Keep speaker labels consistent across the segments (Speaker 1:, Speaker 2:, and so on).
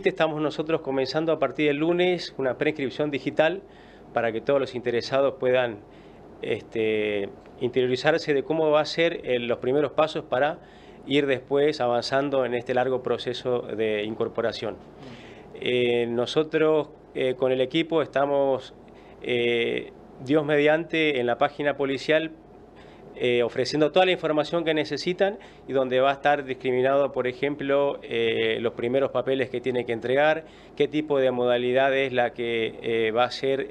Speaker 1: Estamos nosotros comenzando a partir del lunes una preinscripción digital para que todos los interesados puedan interiorizarse de cómo va a ser los primeros pasos para ir después avanzando en este largo proceso de incorporación. Nosotros con el equipo estamos, Dios mediante, en la página policial ofreciendo toda la información que necesitan y donde va a estar discriminado, por ejemplo, los primeros papeles que tiene que entregar, qué tipo de modalidad es la que va a ser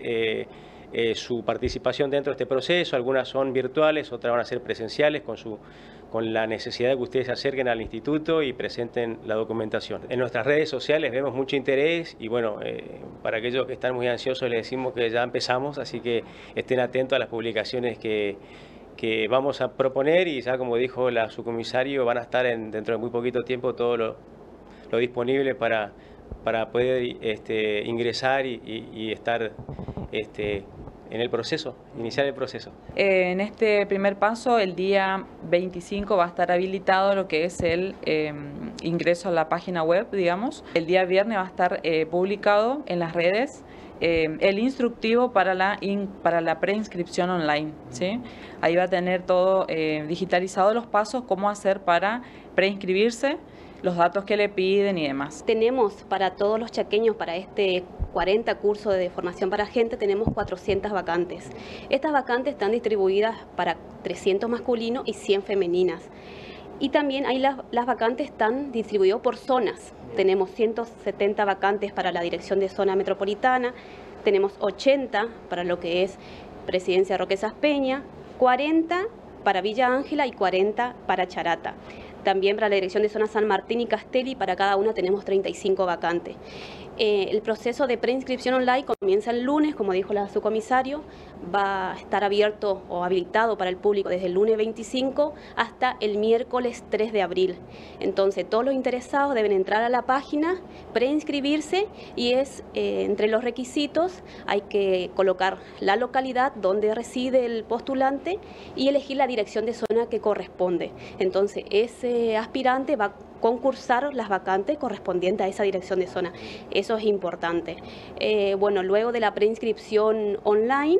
Speaker 1: su participación dentro de este proceso. Algunas son virtuales, otras van a ser presenciales con la necesidad de que ustedes se acerquen al instituto y presenten la documentación. En nuestras redes sociales vemos mucho interés y bueno, para aquellos que están muy ansiosos les decimos que ya empezamos, así que estén atentos a las publicaciones que vamos a proponer y ya como dijo la subcomisario van a estar dentro de muy poquito tiempo todo lo disponible para poder ingresar y estar en el proceso, iniciar el proceso.
Speaker 2: En este primer paso, el día 25 va a estar habilitado lo que es el ingreso a la página web, digamos. El día viernes va a estar publicado en las redes el instructivo para la preinscripción online, ¿sí? Ahí va a tener todo digitalizado, los pasos, cómo hacer para preinscribirse, los datos que le piden y demás.
Speaker 3: Tenemos para todos los chaqueños, para este 40 cursos de formación para agente, tenemos 400 vacantes. Estas vacantes están distribuidas para 300 masculinos y 100 femeninas. Y también hay las vacantes están distribuidas por zonas. Tenemos 170 vacantes para la dirección de zona metropolitana, tenemos 80 para lo que es Presidencia Roque Saspeña, 40 para Villa Ángela y 40 para Charata. También para la dirección de zona San Martín y Castelli, para cada una tenemos 35 vacantes. El proceso de preinscripción online comienza el lunes, como dijo la subcomisario, va a estar abierto o habilitado para el público desde el lunes 25 hasta el miércoles 3 de abril. Entonces, todos los interesados deben entrar a la página, preinscribirse y entre los requisitos hay que colocar la localidad donde reside el postulante y elegir la dirección de zona que corresponde. Entonces, ese aspirante va a concursar las vacantes correspondientes a esa dirección de zona. Eso es importante. Bueno, luego de la preinscripción online,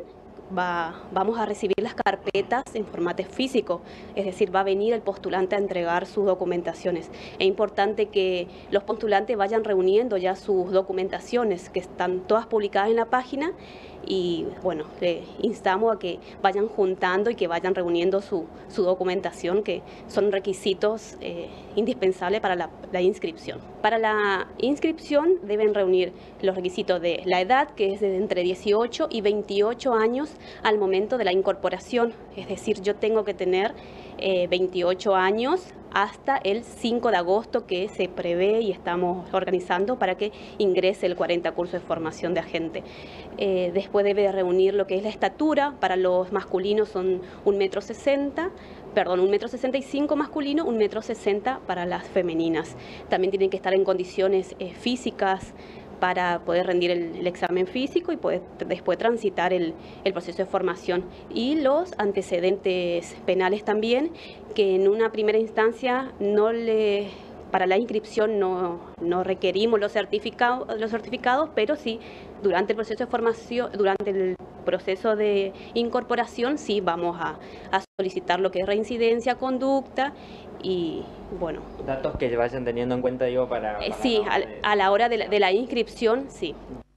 Speaker 3: vamos a recibir las carpetas en formato físico, es decir, va a venir el postulante a entregar sus documentaciones. Es importante que los postulantes vayan reuniendo ya sus documentaciones, que están todas publicadas en la página, y bueno, le instamos a que vayan juntando y que vayan reuniendo su documentación, que son requisitos indispensables para la inscripción. Para la inscripción deben reunir los requisitos de la edad, que es de entre 18 y 28 años al momento de la incorporación, es decir, yo tengo que tener 28 años hasta el 5 de agosto que se prevé y estamos organizando para que ingrese el 40 curso de formación de agente. Después debe reunir lo que es la estatura. Para los masculinos son 1,65 m, 1,65 m masculino, 1,60 m para las femeninas. También tienen que estar en condiciones físicas para poder rendir el examen físico y poder después transitar el proceso de formación. Y los antecedentes penales también, que en una primera instancia para la inscripción no requerimos los certificados, pero sí durante el proceso de formación, durante el proceso de incorporación, sí vamos a solicitar lo que es reincidencia, conducta y bueno.
Speaker 4: Datos que vayan teniendo en cuenta, digo, para
Speaker 3: sí, a la hora de la inscripción, sí.